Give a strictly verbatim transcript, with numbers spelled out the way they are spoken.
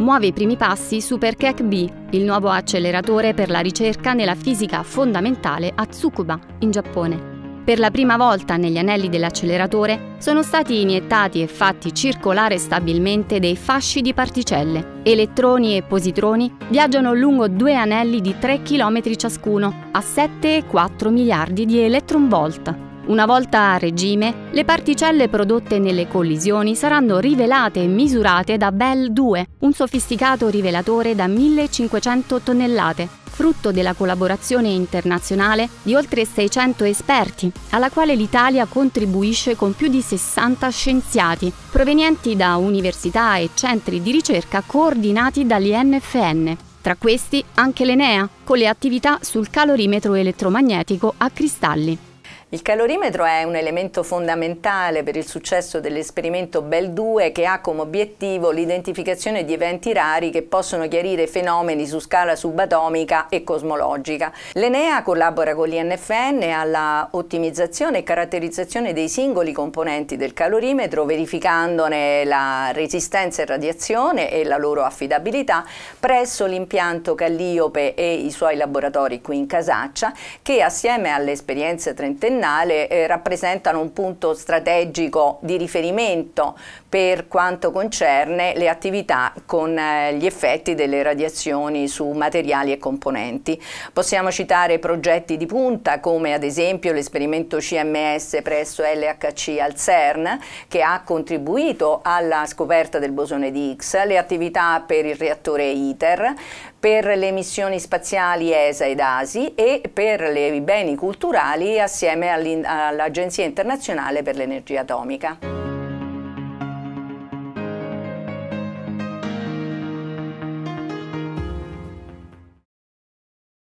muove i primi passi SuperKEKB, il nuovo acceleratore per la ricerca nella fisica fondamentale a Tsukuba, in Giappone. Per la prima volta negli anelli dell'acceleratore sono stati iniettati e fatti circolare stabilmente dei fasci di particelle. Elettroni e positroni viaggiano lungo due anelli di tre chilometri ciascuno, a sette virgola quattro miliardi di electronvolt. Una volta a regime, le particelle prodotte nelle collisioni saranno rivelate e misurate da Belle-due, un sofisticato rivelatore da millecinquecento tonnellate, frutto della collaborazione internazionale di oltre seicento esperti, alla quale l'Italia contribuisce con più di sessanta scienziati, provenienti da università e centri di ricerca coordinati dall'I N F N. Tra questi anche l'ENEA, con le attività sul calorimetro elettromagnetico a cristalli. Il calorimetro è un elemento fondamentale per il successo dell'esperimento Belle-due, che ha come obiettivo l'identificazione di eventi rari che possono chiarire fenomeni su scala subatomica e cosmologica. L'ENEA collabora con l'I N F N alla ottimizzazione e caratterizzazione dei singoli componenti del calorimetro, verificandone la resistenza e radiazione e la loro affidabilità presso l'impianto Calliope e i suoi laboratori qui in Casaccia, che assieme alle esperienze trentennali Eh, rappresentano un punto strategico di riferimento per quanto concerne le attività con eh, gli effetti delle radiazioni su materiali e componenti. Possiamo citare progetti di punta come ad esempio l'esperimento C M S presso L H C al CERN, che ha contribuito alla scoperta del bosone di Higgs, le attività per il reattore ITER, per le missioni spaziali E S A ed A S I e per i beni culturali assieme all'Agenzia Internazionale per l'Energia Atomica.